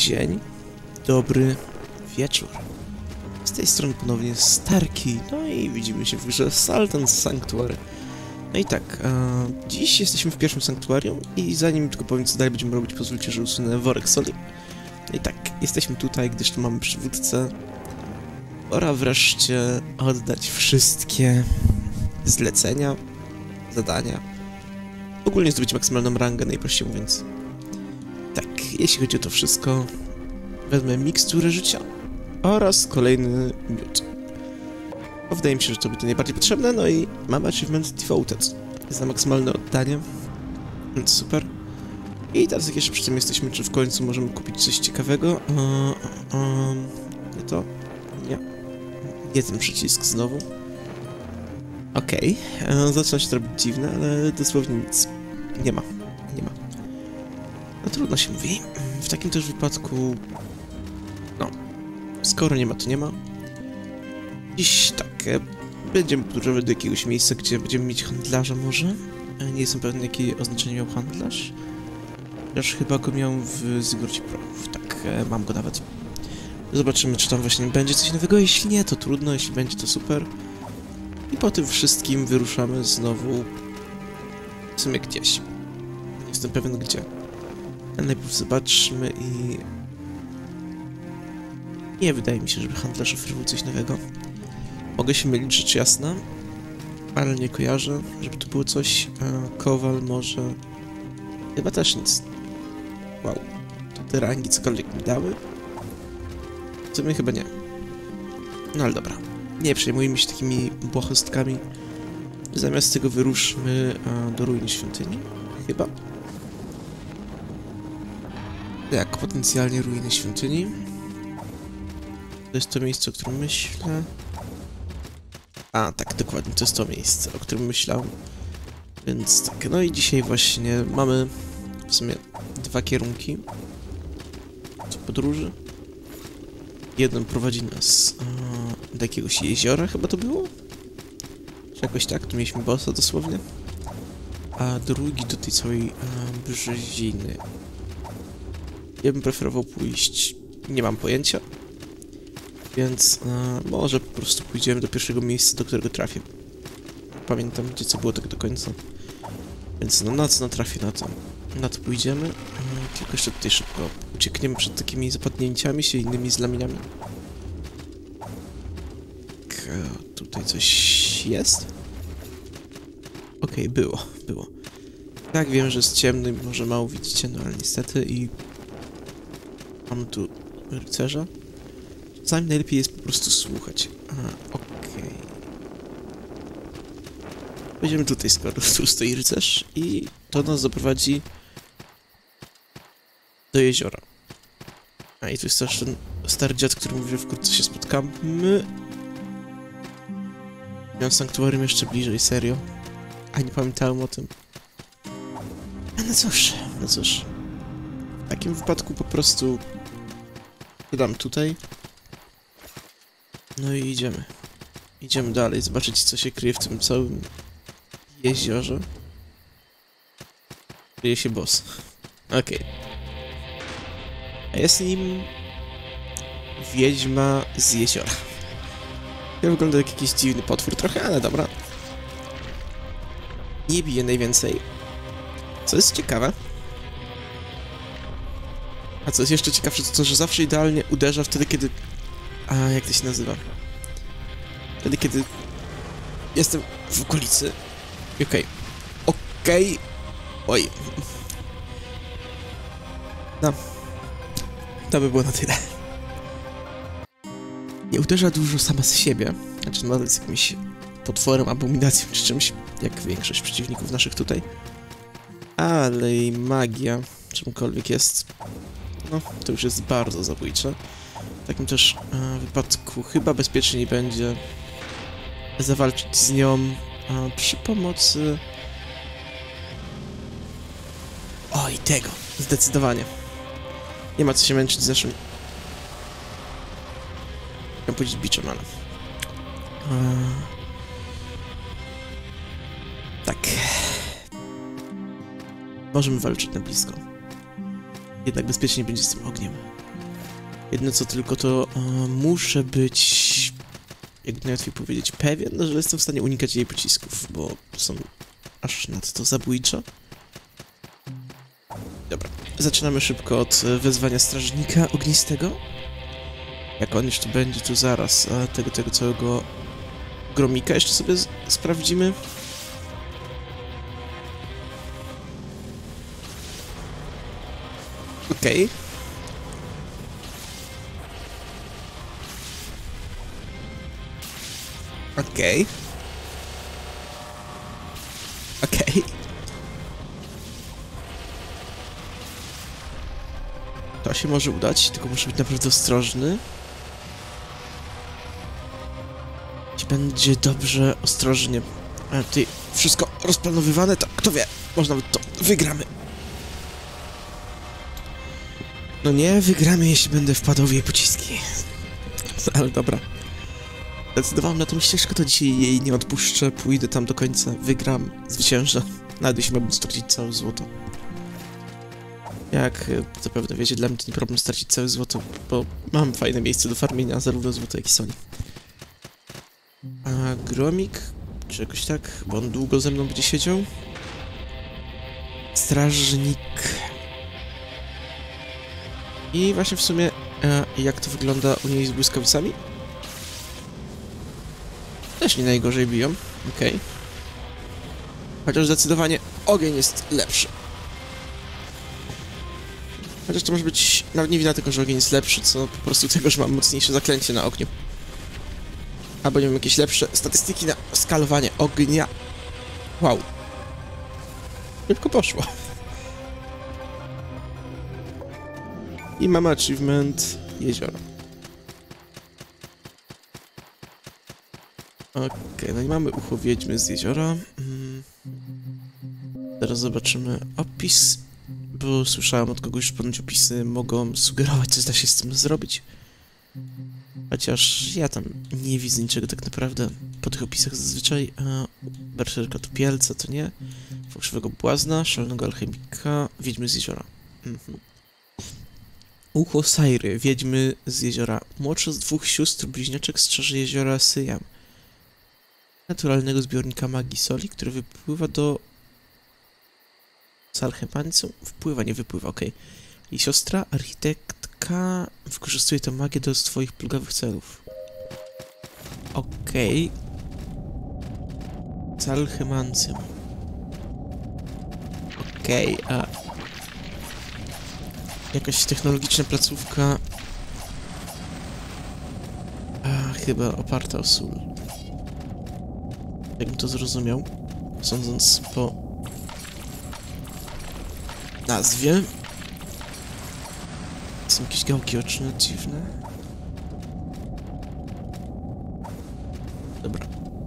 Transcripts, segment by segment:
dzień, dobry wieczór. Z tej strony ponownie Starki, no i widzimy się w grze Salt Sanctuary. No i tak, dziś jesteśmy w pierwszym sanktuarium i zanim tylko powiem co dalej będziemy robić, pozwólcie, że usunę worek soli. No i tak, jesteśmy tutaj, gdyż tu mamy przywódcę. Pora wreszcie oddać wszystkie zlecenia, zadania. Ogólnie zdobyć maksymalną rangę, najprościej mówiąc. Tak, jeśli chodzi o to wszystko, wezmę miksturę życia oraz kolejny miód. Bo wydaje mi się, że to będzie najbardziej potrzebne, no i mamy achievement Devoted. Za maksymalne oddanie, więc super. I teraz jak jeszcze przy tym jesteśmy, czy w końcu możemy kupić coś ciekawego? Nie to? Nie. Nie ten przycisk znowu. Okej, zaczyna się to robić dziwne, ale dosłownie nic. Nie ma. Nie ma. No trudno się mówi. W takim też wypadku... No. Skoro nie ma, to nie ma. Dziś tak, będziemy podróżować do jakiegoś miejsca, gdzie będziemy mieć handlarza może. Nie jestem pewien, jakie oznaczenie miał handlarz. Chociaż chyba go miał w Zygurcie Prochów. Tak, mam go nawet. Zobaczymy, czy tam właśnie będzie coś nowego. Jeśli nie, to trudno. Jeśli będzie, to super. I po tym wszystkim wyruszamy znowu w sumie gdzieś. Nie jestem pewien gdzie. Ale najpierw zobaczmy i... Nie wydaje mi się, żeby handlarz oferował coś nowego. Mogę się mylić, rzecz jasna, ale nie kojarzę, żeby to było coś. Kowal może... Chyba też nic. Wow. To te rangi cokolwiek mi dały? W sumie chyba nie. No ale dobra. Nie przejmujmy się takimi błahostkami. Zamiast tego wyruszmy do ruiny świątyni. Chyba. Jak potencjalnie ruiny świątyni. To jest to miejsce, o którym myślę. A, tak, dokładnie, to jest to miejsce, o którym myślałem. Więc tak, no i dzisiaj właśnie mamy w sumie dwa kierunki do podróży. Jeden prowadzi nas do jakiegoś jeziora, chyba to było? Czy jakoś tak, tu mieliśmy bossa dosłownie. A drugi do tej całej brzeziny. Ja bym preferował pójść, nie mam pojęcia. Więc może po prostu pójdziemy do pierwszego miejsca, do którego trafię. Pamiętam, gdzie co było tak do końca. Więc no na co natrafię, na to pójdziemy. Tylko jeszcze tutaj szybko uciekniemy przed takimi zapadnięciami się, innymi zlamieniami. Tak, tutaj coś jest? Okej, było. Tak, wiem, że jest ciemny, może mało widzicie, no ale niestety i... Mamy tu rycerza. Czasami najlepiej jest po prostu słuchać. Okej. Będziemy tutaj, skoro tu stoi rycerz i to nas doprowadzi do jeziora. A i tu jest też ten stary dziad, który mówi, że wkrótce się spotkamy. Miałem sanktuarium jeszcze bliżej, serio. A nie pamiętałem o tym. No cóż. W takim wypadku po prostu dodam tutaj. No i idziemy. Idziemy dalej, zobaczyć co się kryje w tym całym jeziorze. Kryje się boss. Okej. A jest nim... Wiedźma z jeziora. Ja wygląda jak jakiś dziwny potwór trochę, ale dobra. Nie bije najwięcej. Co jest ciekawe. A co jest jeszcze ciekawsze, to to, że zawsze idealnie uderza wtedy, kiedy... A jak to się nazywa? Wtedy, kiedy jestem w okolicy. Okej. Oj. No. To by było na tyle. Nie uderza dużo sama z siebie. Znaczy nadal z jakimś potworem, abominacją czy czymś, jak większość przeciwników naszych tutaj. Ale i magia, czymkolwiek jest, no to już jest bardzo zabójcze. W takim też wypadku chyba bezpieczniej będzie zawalczyć z nią przy pomocy... Oj, tego! Zdecydowanie. Nie ma co się męczyć z naszym... Chciałem powiedzieć biczem, ale... Tak. Możemy walczyć na blisko. Jednak bezpiecznie będzie z tym ogniem. Jedno co tylko to muszę być, jak najłatwiej powiedzieć, pewien, że jestem w stanie unikać jej pocisków, bo są aż nadto zabójcze. Dobra, zaczynamy szybko od wezwania strażnika ognistego. Jak on już tu będzie, tu zaraz tego całego gromika jeszcze sobie sprawdzimy. Okej. Okej. Okej. To się może udać, tylko muszę być naprawdę ostrożny. Będzie dobrze, ostrożnie. A tutaj wszystko rozplanowywane, to kto wie, może nawet to wygramy. No nie, wygramy, jeśli będę wpadał w jej pociski. Ale dobra. Zdecydowałem na tą ścieżkę, to dzisiaj jej nie odpuszczę, pójdę tam do końca, wygram, zwyciężę. Nawet jeśli miałbym stracić całe złoto. Jak zapewne wiecie, dla mnie to nie problem stracić całe złoto, bo mam fajne miejsce do farmienia, zarówno złoto, jak i soli. A gromik, czy jakoś tak, bo on długo ze mną będzie siedział. Strażnik. I właśnie w sumie, jak to wygląda u niej z błyskawicami? Też nie najgorzej biją, okej. Chociaż zdecydowanie ogień jest lepszy. Chociaż to może być nawet nie wina tego, że ogień jest lepszy, co po prostu tego, że mam mocniejsze zaklęcie na ogniu. Albo nie wiem, jakieś lepsze statystyki na skalowanie ognia. Wow. Szybko poszło. I mamy achievement jezioro. Okej, no i mamy ucho wiedźmy z jeziora. Teraz zobaczymy opis, bo słyszałem od kogoś, że ponoć opisy mogą sugerować, co da się z tym zrobić. Chociaż ja tam nie widzę niczego tak naprawdę po tych opisach zazwyczaj. Berserka to pielca, to nie. Fałszywego błazna, szalonego alchemika, wiedźmy z jeziora. Ucho Sajry, wiedźmy z jeziora. Młodsza z dwóch sióstr bliźniaczek strzeże jeziora Syjam. Naturalnego zbiornika magii soli, który wypływa do... Z alchemancją? Wpływa, nie wypływa, okej. I siostra, architektka, wykorzystuje tę magię do swoich plugawych celów. Okej. Z alchemancją. Okej, a... Jakaś technologiczna placówka... chyba oparta o sól. Jakbym to zrozumiał, sądząc po nazwie. Są jakieś gałki oczne dziwne. Dobra.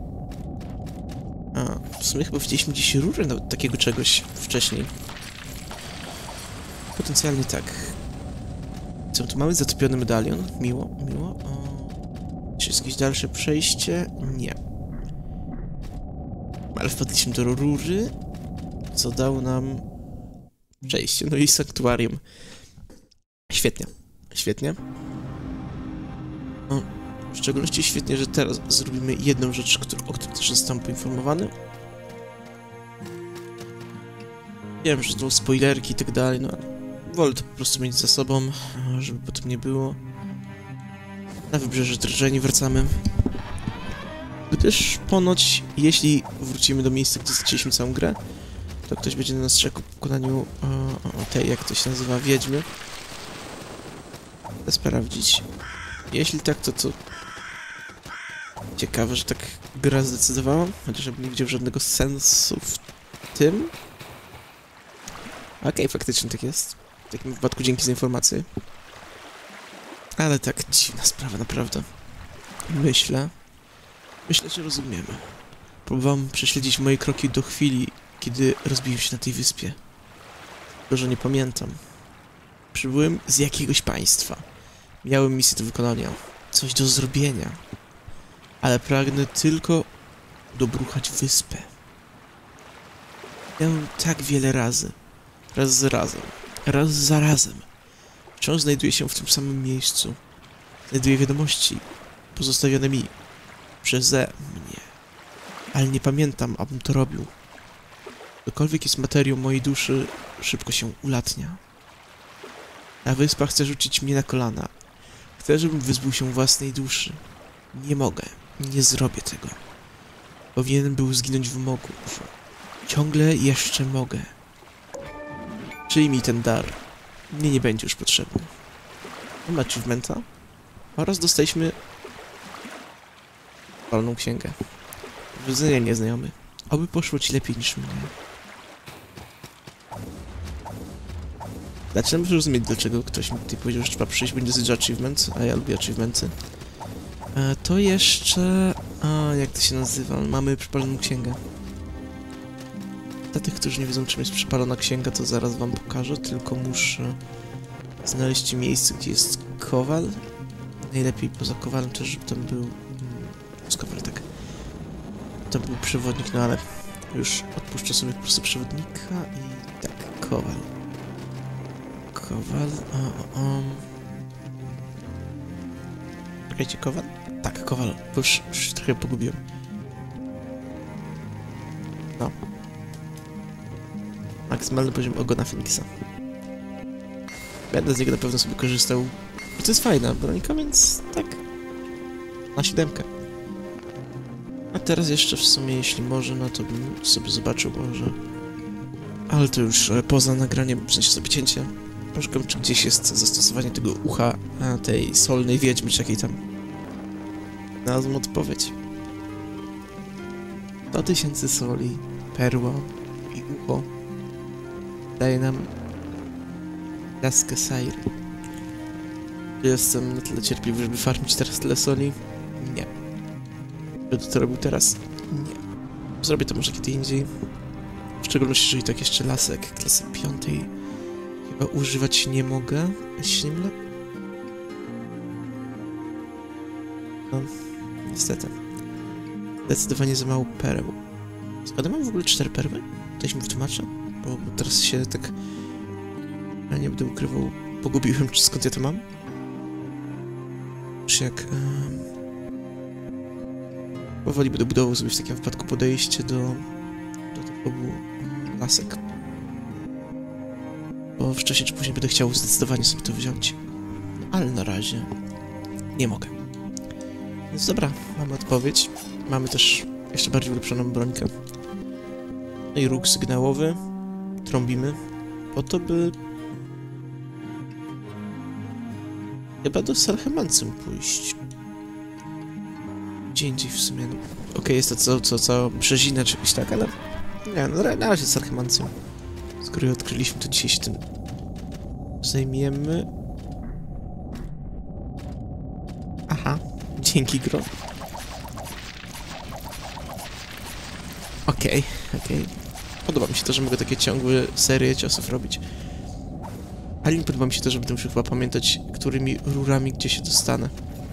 W sumie chyba widzieliśmy gdzieś rurę nawet takiego czegoś wcześniej. Potencjalnie tak. Co tu mamy? Zatopiony medalion. Miło, miło. Czy jest jakieś dalsze przejście? Nie. Ale wpadliśmy do rury, co dało nam przejście. No i sanktuarium. Świetnie. Świetnie. W szczególności świetnie, że teraz zrobimy jedną rzecz, o której też zostałem poinformowany. Wiem, że to spoilerki i tak dalej, no ale wolę to po prostu mieć za sobą, żeby potem nie było. Na wybrzeże drżeni wracamy. Gdyż ponoć, jeśli wrócimy do miejsca, gdzie zaczęliśmy całą grę, to ktoś będzie na nas czekał po pokonaniu tej, jak to się nazywa, wiedźmy. Chcę sprawdzić. Jeśli tak, to ciekawe, że tak gra zdecydowała, chociaż nie widział żadnego sensu w tym. Okej, faktycznie tak jest. W takim wypadku dzięki za informację. Ale tak dziwna sprawa, naprawdę. Myślę, że rozumiemy. Próbowałem prześledzić moje kroki do chwili, kiedy rozbiłem się na tej wyspie. Tylko, że nie pamiętam. Przybyłem z jakiegoś państwa. Miałem misję do wykonania. Coś do zrobienia. Ale pragnę tylko dobruchać wyspę. Miałem tak wiele razy. Raz za razem. Raz za razem. wciąż znajduje się w tym samym miejscu. Znajduje wiadomości pozostawione mi przeze mnie. Ale nie pamiętam, abym to robił. Cokolwiek jest materią mojej duszy, szybko się ulatnia. Ta wyspa chce rzucić mnie na kolana. Chcę, żebym wyzbył się własnej duszy. Nie mogę. Nie zrobię tego. Powinienem był zginąć w morzu. Ciągle jeszcze mogę. Przyjmij ten dar. Mnie nie będzie już potrzebny. Mam achievementa. Oraz dostaliśmy wolną księgę. Powodzenia, nieznajomy. Oby poszło ci lepiej niż mnie. Zaczynam zrozumieć, dlaczego ktoś mi tutaj powiedział, że trzeba przyjść, będzie zjedz achievement, a ja lubię achievementy. To jeszcze... jak to się nazywa? Mamy przypaloną księgę. Dla tych, którzy nie wiedzą, czym jest przypalona księga, to zaraz wam pokażę, tylko muszę znaleźć miejsce, gdzie jest kowal. Najlepiej poza kowalem też, żeby tam był... kowal, tak. To był przewodnik, no ale już odpuszczę sobie po prostu przewodnika i tak, kowal. Kowal, Czekajcie, kowal? Tak, kowal, bo już trochę pogubiłem. No. Maksymalny poziom ogona Feniksa. Będę z niego na pewno sobie korzystał. To jest fajna brońka, więc tak. Na 7. A teraz jeszcze w sumie, jeśli może, no to bym sobie zobaczył może... Ale to już poza nagraniem, w sensie sobie cięcie. Poszukam, czy gdzieś jest zastosowanie tego ucha tej solnej wiedźmy, czy jakiej tam. Znalazłem odpowiedź. 100 000 soli, perła i ucho daje nam laskę Sairy. Czy jestem na tyle cierpliwy, żeby farmić teraz tyle soli? Nie. Będę to robił teraz? Nie. Zrobię to może kiedy indziej. W szczególności, jeżeli tak jeszcze lasek klasy 5 chyba używać nie mogę, jeśli się nie mylę. No, niestety. Zdecydowanie za mało pereł. Skąd mam w ogóle 4 perły? Ktoś mi wytłumaczy? Bo teraz się tak... Ja nie będę ukrywał, pogubiłem, czy skąd ja to mam? Czy jak... Powoli będę budował sobie w takim wypadku podejście do tego lasek. Bo wcześniej czy później będę chciał zdecydowanie sobie to wziąć. No, ale na razie nie mogę. Więc dobra, mamy odpowiedź. Mamy też jeszcze bardziej ulepszoną brońkę. No i róg sygnałowy. Trąbimy. Po to, by... chyba do Salchemancym pójść. Gdzie indziej w sumie, no. Okej, jest to co brzezina czy jakoś tak, ale... Nie, no na razie Salchemancym. Skoro je odkryliśmy, to dzisiaj się tym zajmiemy. Aha, dzięki gro. Okej. Podoba mi się to, że mogę takie ciągłe serie ciosów robić. Ale nie podoba mi się to, że będę musiał chyba pamiętać, którymi rurami gdzie się dostanę.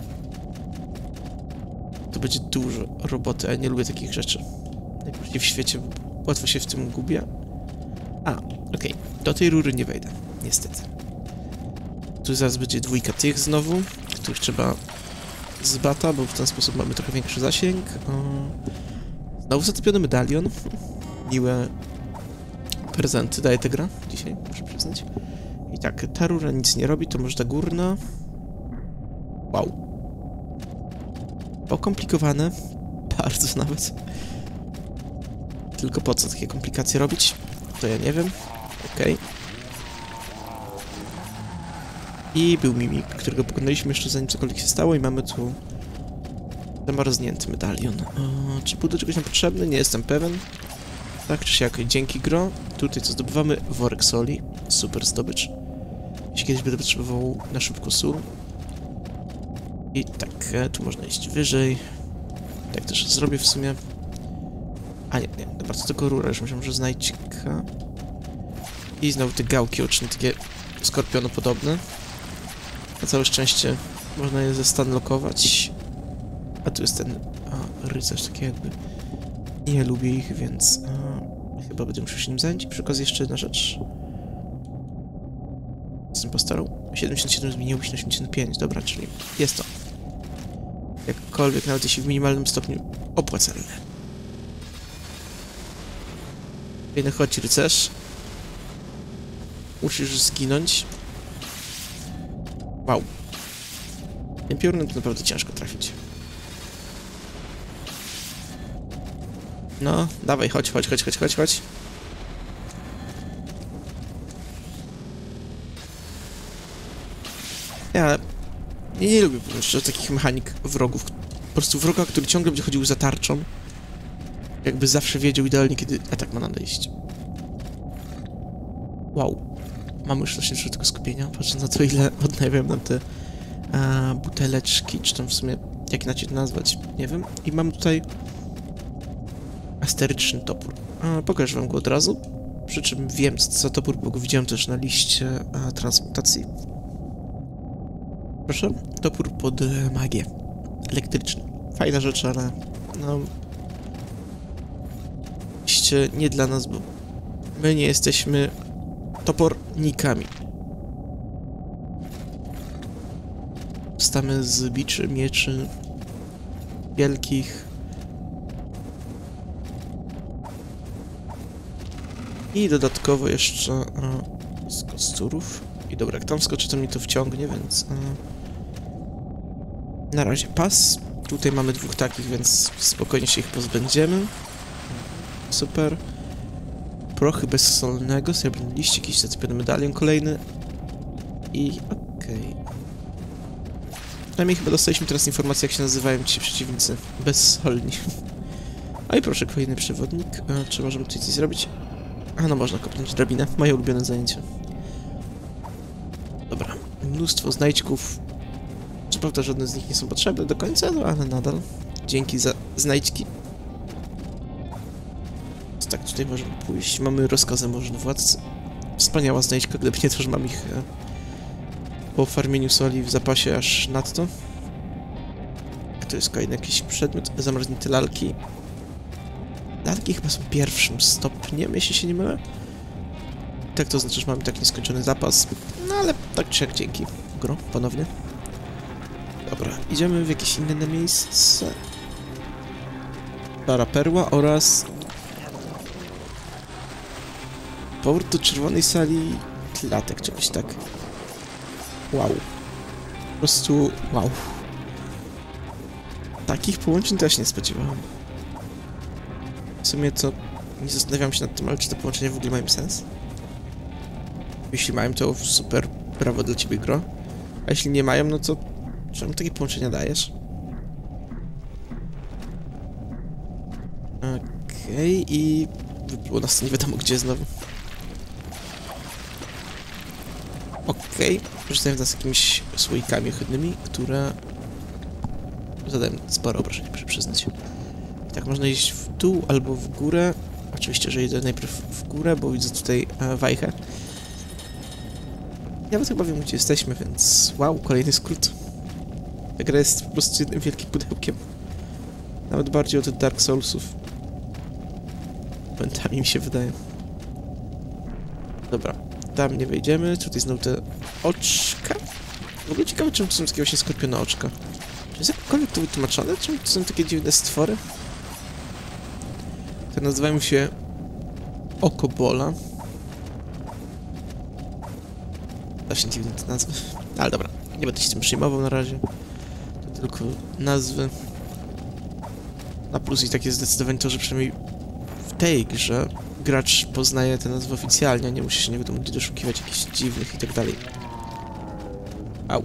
To będzie dużo roboty, a ja nie lubię takich rzeczy. Najbardziej w świecie łatwo się w tym gubię. Okej. Do tej rury nie wejdę, niestety. Tu zaraz będzie 2 tych znowu, których trzeba z bata, bo w ten sposób mamy trochę większy zasięg. Znowu zatopiony medalion. Miłe prezenty daje ta gra dzisiaj, muszę przyznać. I tak, ta rura nic nie robi, to może ta górna. Wow. Okomplikowane. Bardzo nawet. Tylko po co takie komplikacje robić? To ja nie wiem. Okej. I był Mimik, którego pokonaliśmy jeszcze zanim cokolwiek się stało i mamy tu zamarznięty medalion. Czy był do czegoś nam potrzebny? Nie jestem pewien. Tak czy siak, dzięki gro. Tutaj co zdobywamy? Worek soli. Super zdobycz. Jeśli kiedyś będę potrzebował na szybko sól. I tak, tu można iść wyżej. Tak też zrobię w sumie. A nie, dobra, to tylko rura, już myślałem, że znajdźka. I znowu te gałki oczne, takie skorpionopodobne. Na całe szczęście można je zestanlokować. A tu jest ten rycerz, taki jakby... Nie lubię ich, więc chyba będę musiał się nim zająć. I przy okazji jeszcze jedna rzecz. postarał. 77 zmieniło się na 85, dobra, czyli jest to. Jakkolwiek, nawet jeśli w minimalnym stopniu opłacalne. No chodź, rycerz. Musisz zginąć. Wow. Tym piorunem to naprawdę ciężko trafić. No, dawaj, chodź. Ja nie lubię, powiem szczerze, takich mechanik wrogów. Po prostu wroga, który ciągle będzie chodził za tarczą. Jakby zawsze wiedział idealnie, kiedy atak ma nadejść. Wow. Mamy już właśnie tego skupienia. Patrzę na to, ile odnawiam nam te buteleczki, czy tam w sumie, jak inaczej to nazwać, nie wiem. I mam tutaj asteryczny topór. Pokażę wam go od razu. Przy czym wiem, co to za topór, bo go widziałem też na liście transmutacji. Proszę, topór pod magię. Elektryczny. Fajna rzecz, ale no... Oczywiście nie dla nas, bo my nie jesteśmy topornikami. Stamy z biczy, mieczy wielkich. I dodatkowo jeszcze z kosturów. I dobra, jak tam wskoczy, to mi to wciągnie, więc... na razie pas. Tutaj mamy dwóch takich, więc spokojnie się ich pozbędziemy. Super. Prochy bezsolnego, srebrny liścik, jakiś zacepiony medalion kolejny. I okej. Przynajmniej chyba dostaliśmy teraz informację, jak się nazywają ci przeciwnicy. Bezsolni. A i proszę, kolejny przewodnik. Czy możemy tutaj coś zrobić? No można kopnąć drabinę. Moje ulubione zajęcie. Dobra. Mnóstwo znajdźków. Co prawda żadne z nich nie są potrzebne do końca, no ale nadal. Dzięki za znajdźki. Tak, tutaj możemy pójść. Mamy rozkazę możny władcy. Wspaniała znajdźka, gdyby nie to, że mam ich po farmieniu soli w zapasie aż nadto. A to jest kolejny jakiś przedmiot. Zamarznięte lalki. Lalki chyba są pierwszym stopniem, jeśli się nie mylę. Tak to znaczy, że mamy tak nieskończony zapas. No ale tak czy jak dzięki. Gro, ponownie. Dobra, idziemy w jakieś inne miejsce. Para perła oraz... powrót do czerwonej sali klatek, czegoś tak. Wow. Po prostu wow. Takich połączeń też nie spodziewałem. W sumie to nie zastanawiam się nad tym, ale czy te połączenia w ogóle mają sens? Jeśli mają, to super, brawo dla ciebie, gro. A jeśli nie mają, no to czemu takie połączenia dajesz? Okej, i wypłyło nas to nie wiadomo gdzie znowu. Okej, rzucają nas jakimiś słoikami ohydnymi, które zadają sporo obrażeń, muszę przyznać. I tak można iść w dół albo w górę. Oczywiście, że idę najpierw w górę, bo widzę tutaj wajchę. Ja was chyba wiem, gdzie jesteśmy, więc wow, kolejny skrót. Ta gra jest po prostu jednym wielkim pudełkiem. Nawet bardziej od Dark Soulsów. Momentami mi się wydaje. Dobra, tam nie wejdziemy. Tutaj znowu te oczka. W ogóle ciekawe, czemu to są takie właśnie skorpione oczka. Czy jest jakkolwiek to wytłumaczone? Czemu to są takie dziwne stwory? Te nazywają się Okobola. Właśnie dziwne te nazwy. Ale dobra, nie będę się tym przejmował na razie. To tylko nazwy. Na plus i tak jest zdecydowanie to, że przynajmniej w tej grze gracz poznaje te nazwy oficjalnie, a nie musi się nie wiadomo gdzie doszukiwać jakichś dziwnych i tak dalej. Au.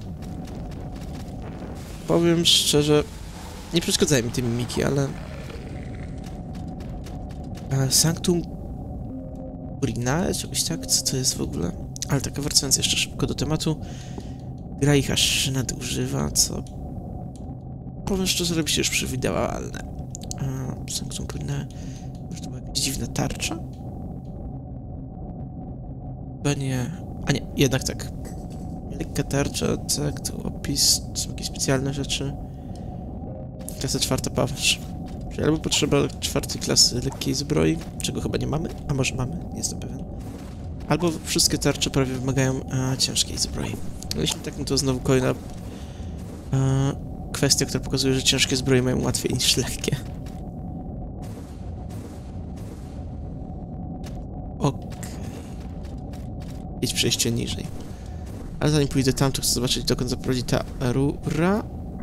Powiem szczerze, nie przeszkadzają mi te mimiki, ale... Sanctum Urinae, czegoś tak? Co to jest w ogóle? Ale tak, wracając jeszcze szybko do tematu, gra ich aż nadużywa, co... Powiem szczerze, robi się już przewidywalne. Sanctum Urinae... Może to była jakaś dziwna tarcza? Chyba nie... A nie, jednak tak. Lekka tarcza, tak, to opis, to są jakieś specjalne rzeczy. Klasa 4 pawarz. Czyli albo potrzeba 4 klasy lekkiej zbroi, czego chyba nie mamy, a może mamy, nie jestem pewien. Albo wszystkie tarcze prawie wymagają ciężkiej zbroi. Jeśli tak, no to znowu kolejna kwestia, która pokazuje, że ciężkie zbroje mają łatwiej niż lekkie. Okej. Idź przejście niżej. Ale zanim pójdę tam, to chcę zobaczyć, dokąd zaprowadzi ta rura.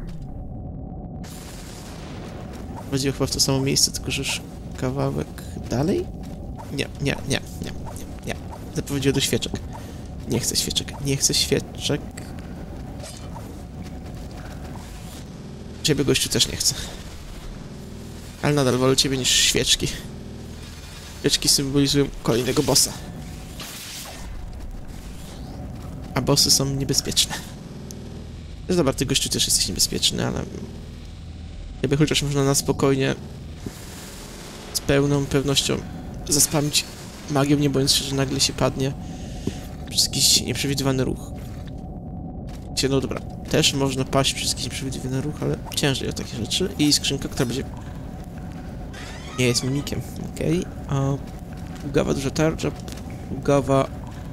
Właściwie chyba w to samo miejsce, tylko że już kawałek dalej? Nie. Zaprowadziła do świeczek. Nie chcę świeczek. Nie chcę świeczek. Ciebie, gościu, też nie chcę. Ale nadal wolę ciebie niż świeczki. Świeczki symbolizują kolejnego bossa. A bossy są niebezpieczne. Dobra, ty, gościu, też jesteś niebezpieczny, ale... Jakby chociaż można na spokojnie, z pełną pewnością zaspamić magią, nie bojąc się, że nagle się padnie przez jakiś nieprzewidywany ruch. No dobra, też można paść przez jakiś nieprzewidywany ruch, ale ciężej o takie rzeczy. I skrzynka, która będzie... Nie jest mimikiem, okej. Okay. Plugawa, duża tarcza, plugawa...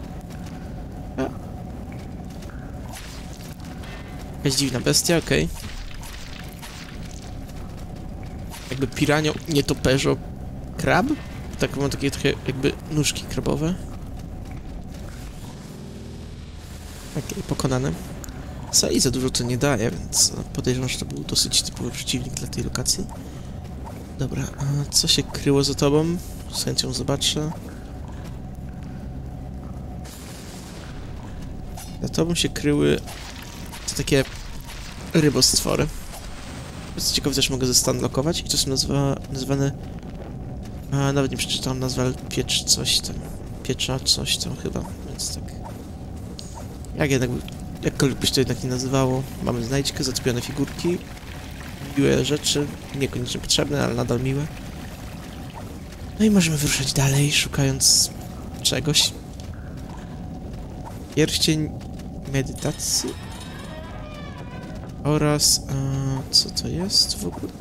Jakaś dziwna bestia, okej. Okay. Jakby piranio, nietoperzo, krab? Tak, mam takie trochę jakby nóżki krabowe. Okej, pokonane. Sali za dużo to nie daje, więc podejrzewam, że to był dosyć typowy przeciwnik dla tej lokacji. Dobra, a co się kryło za tobą? Z chęcią zobaczę. Za tobą się kryły te takie rybostwory. Co ciekawe, też mogę zestanlokować i to są nazwane... nawet nie przeczytałem nazwy, ale piecz coś tam. Piecza coś tam chyba, więc tak. Jakkolwiek byś to jednak nie nazywało, mamy znajdźkę, zatopione figurki. Miłe rzeczy, niekoniecznie potrzebne, ale nadal miłe. No i możemy wyruszać dalej, szukając czegoś. Pierścień medytacji. Oraz... co to jest w ogóle?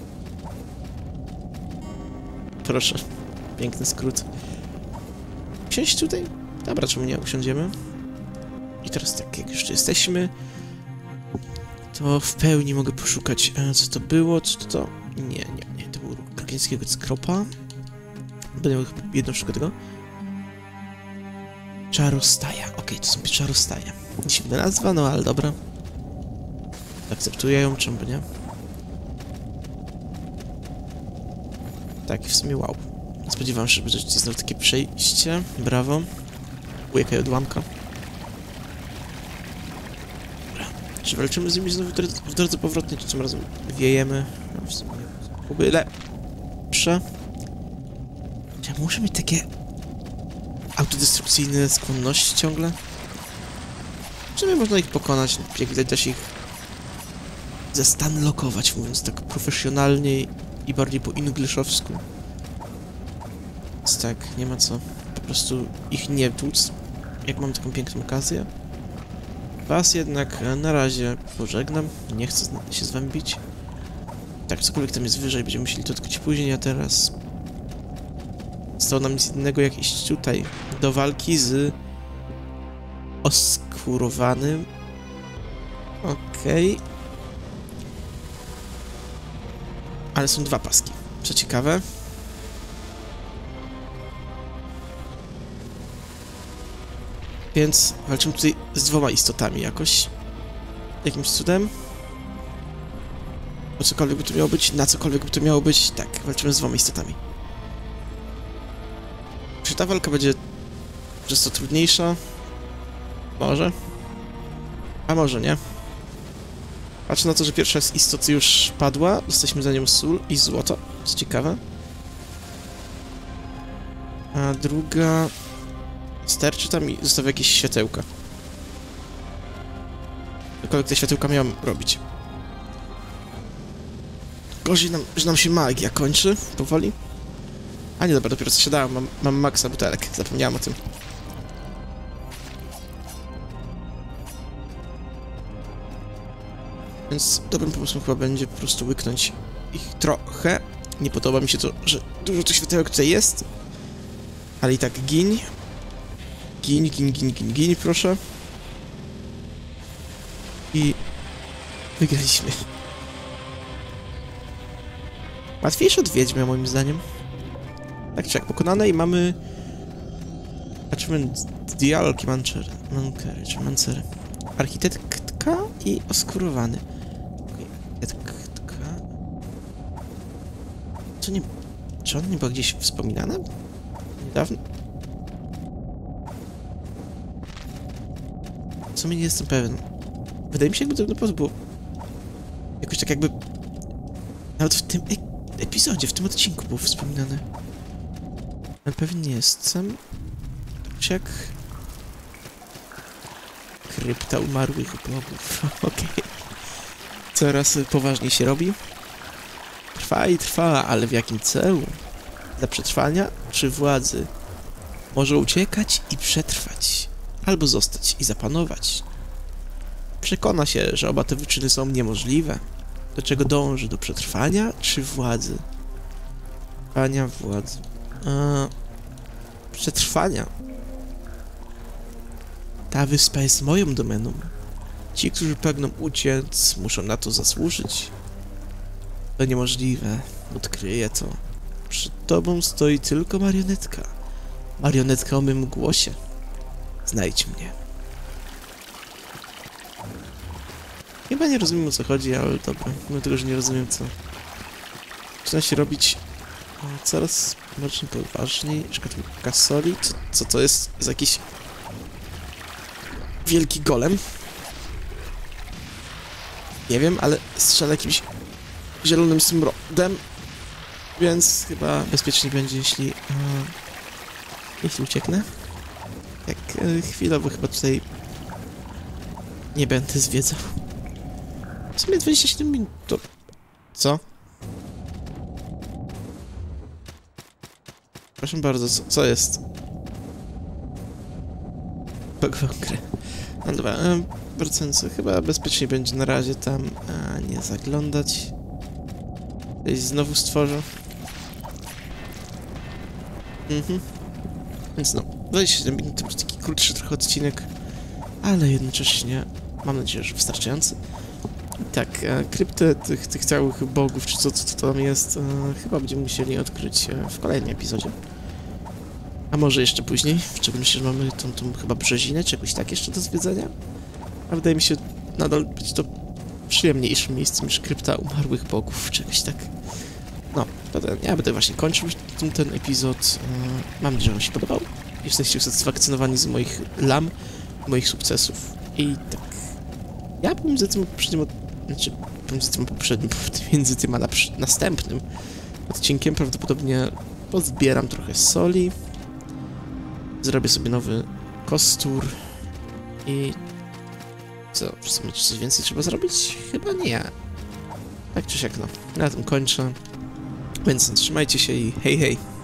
Proszę. Piękny skrót. Siąść tutaj? Dobra, czemu nie? Usiądziemy. I teraz tak, jak już tu jesteśmy, to w pełni mogę poszukać, co to było, co to... Nie, to był róg krakeńskiego skropa. Będę miał chyba jedną sztukę tego. Czarostaja. Okej, to są czarostaje. Dziwna nazwa, no ale dobra. Akceptuję ją, czemu nie? Tak, w sumie wow. Nie spodziewałem się, że będzie znowu takie przejście. Brawo. Łykaj odłamka. Dobra. Czy walczymy z nimi znowu w drodze powrotnej, czy tym razem wiejemy? No, w sumie byłoby lepsze. Czy ja muszę mieć takie autodestrukcyjne skłonności ciągle? W sumie można ich pokonać, jak widać da się ich zestanlokować, mówiąc tak profesjonalnie i bardziej po inglishowsku. Więc tak, nie ma co po prostu ich nie tłuc, jak mam taką piękną okazję. Was jednak na razie pożegnam, nie chcę się z wami bić. Tak, cokolwiek tam jest wyżej, będziemy musieli to odkryć później, a teraz zostało nam nic innego jak iść tutaj do walki z oskurowanym. Okej. Ale są dwa paski, co ciekawe. Więc walczymy tutaj z dwoma istotami jakoś. Jakimś cudem. O cokolwiek by to miało być, na cokolwiek by to miało być. Tak, walczymy z dwoma istotami. Czy ta walka będzie przez to trudniejsza? Może. A może nie. Patrzę na to, że pierwsza z istot już padła. Jesteśmy za nią sól i złoto. Co ciekawe. A druga... sterczy tam i zostawia jakieś światełka. Cokolwiek te światełka miałem robić. Gorzej że nam się magia kończy powoli. A nie, dobra, dopiero co siadałem. Mam maksa butelek. Zapomniałem o tym. Więc dobrym pomysłem chyba będzie po prostu łyknąć ich trochę. Nie podoba mi się to, że dużo tych światełek tutaj jest. Ale i tak giń. Gin, proszę. I wygraliśmy. Łatwiejsze od Wiedźmy, moim zdaniem. Tak czy jak pokonane i mamy... Achievement Dialog i Mancer. Architektka i oskurowany. Architektka... Czy on nie był gdzieś wspominany? Niedawno? W sumie nie jestem pewien. Wydaje mi się, jakby to było... Jakoś tak jakby... Nawet w tym epizodzie, w tym odcinku było wspominane. Ale pewnie nie jestem. Tak jak... Krypta umarłych bogów. Okej. Coraz poważniej się robi. Trwa i trwa, ale w jakim celu? Dla przetrwania czy władzy? Może uciekać i przetrwać. Albo zostać i zapanować. Przekona się, że oba te wyczyny są niemożliwe. Do czego dąży? Do przetrwania czy władzy? Przetrwania, władzy. Przetrwania. Ta wyspa jest moją domeną. Ci, którzy pragną uciec, muszą na to zasłużyć. To niemożliwe. Odkryję to. Przed tobą stoi tylko marionetka. Marionetka o mym głosie. Znajdź mnie. Chyba nie rozumiem, o co chodzi, ale dobra. Mimo tego, że nie rozumiem, co... Zaczyna się robić coraz bardziej poważniej. Szkatułka soli. Co to jest? Jest jakiś... wielki golem? Nie wiem, ale strzela jakimś zielonym smrodem. Więc chyba bezpiecznie będzie, jeśli ucieknę. Jak chwilowo chyba tutaj nie będę zwiedzał. W sumie 27 minut to... Co? Proszę bardzo, co jest? Grę. No dobra, wracając, chyba bezpiecznie będzie na razie tam nie zaglądać. Gdzieś znowu stworzę. Więc no, 27 minut to będzie taki krótszy trochę odcinek, ale jednocześnie mam nadzieję, że wystarczający. I tak, kryptę tych całych bogów, czy co tam jest, chyba będziemy musieli odkryć w kolejnym epizodzie. A może jeszcze później, w szczególności, że mamy tą chyba brzezinę, czegoś tak jeszcze do zwiedzenia. A wydaje mi się nadal być to przyjemniejszym miejscem niż krypta umarłych bogów, czegoś tak. No, to ja będę właśnie kończył ten epizod. Mam nadzieję, że wam się podobał. Jesteście usatysfakcjonowani z moich moich sukcesów. I tak. Ja pomiędzy tym poprzednim, między tym a następnym odcinkiem prawdopodobnie pozbieram trochę soli. Zrobię sobie nowy kostur i... Co? W sumie coś więcej trzeba zrobić? Chyba nie. Tak czy siak, no. Na tym kończę. Więc trzymajcie się i hej, hej.